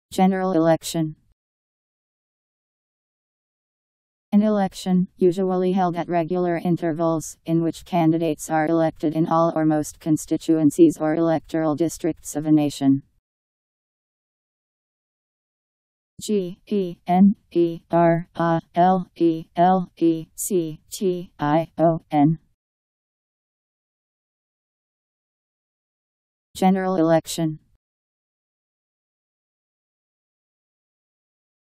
General election. An election, usually held at regular intervals, in which candidates are elected in all or most constituencies or electoral districts of a nation. General. General election.